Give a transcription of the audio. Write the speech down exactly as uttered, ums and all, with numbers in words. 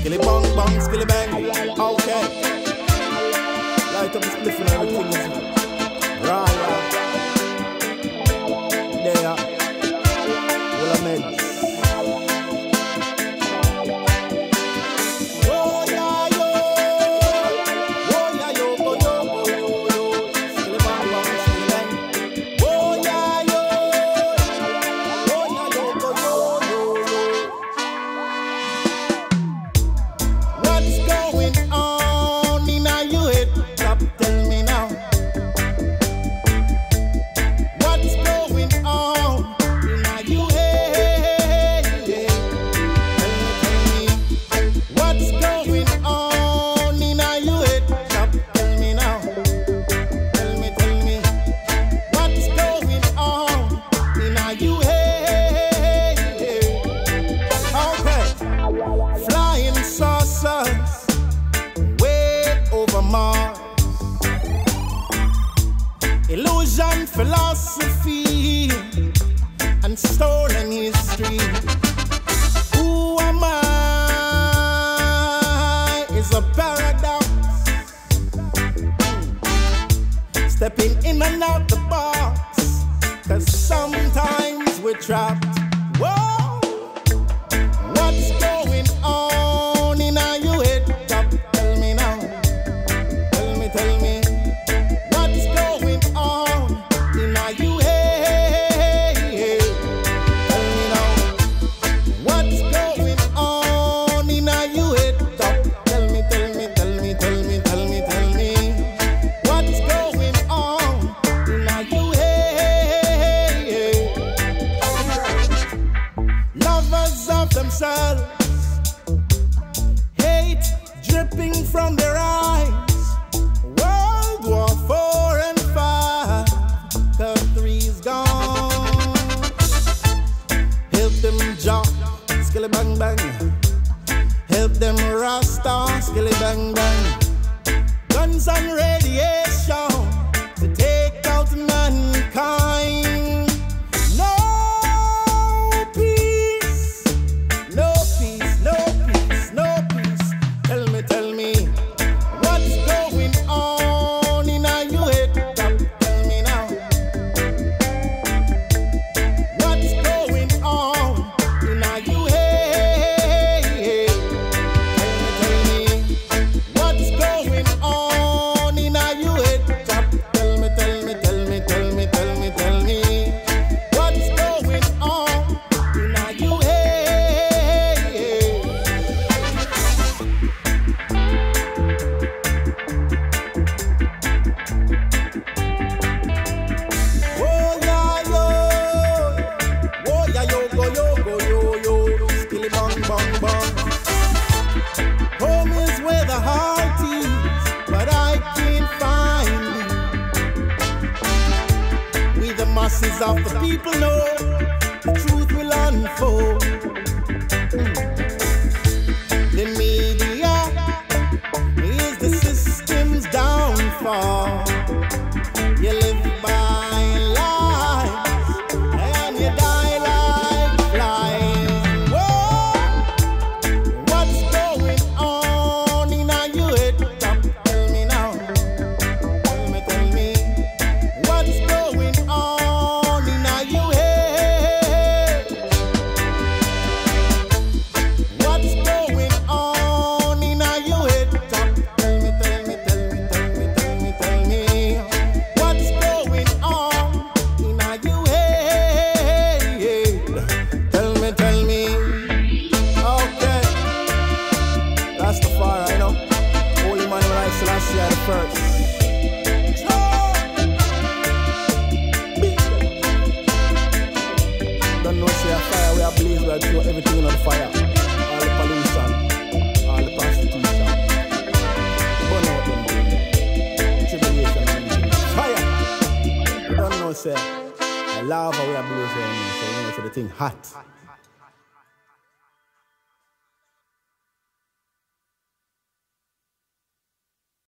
Skilly bang bang, skilly bang. Okay. Light up the spliff and everything is right. There. Well, I made. Illusion, philosophy, and stolen history. Who am I is a paradox. Stepping in and out the box, cause sometimes we're trapped. Whoa! What's going on in your head? Top, tell me now. Tell me, tell me. Themselves, hate dripping from their eyes. World War Four and Five, the three's gone. Help them job, skilly bang bang. Help them Rasta, skilly bang bang. Guns and radiation to take out mankind. Home is where the heart is, but I can't find it. We the masses of the people know the truth will unfold. The media is the system's downfall. You live by lies and you die like flies. Whoa! What's going on in your head? Tell me now. Tell me, tell me. What's going on in your head? What's going on in your head? Tell me, tell me, tell me, tell me, tell me, tell me. What's going on in your head? Tell me, tell me. Okay. Rastafari, you know. Holy man, when I Selassie the first. Don't know, say a fire, we are blaze, we are throw everything on the fire. All the pollution, all the prostitution. Burn out them, tribulation and everything. Fire! You don't know, say, I love how we are blaze, so you know, so the thing hot.